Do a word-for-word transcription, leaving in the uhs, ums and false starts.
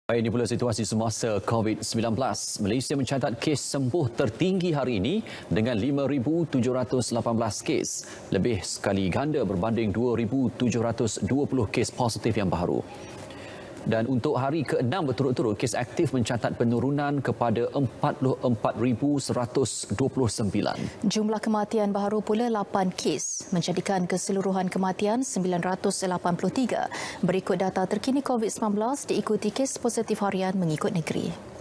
Ini pula situasi semasa COVID sembilan belas. Malaysia mencatat kes sembuh tertinggi hari ini dengan lima ribu tujuh ratus lapan belas kes. Lebih sekali ganda berbanding dua ribu tujuh ratus dua puluh kes positif yang baru. Dan untuk hari keenam berturut-turut, kes aktif mencatat penurunan kepada empat puluh empat ribu seratus dua puluh sembilan. Jumlah kematian baharu pula lapan kes, menjadikan keseluruhan kematian sembilan ratus lapan puluh tiga. Berikut data terkini COVID sembilan belas diikuti kes positif harian mengikut negeri.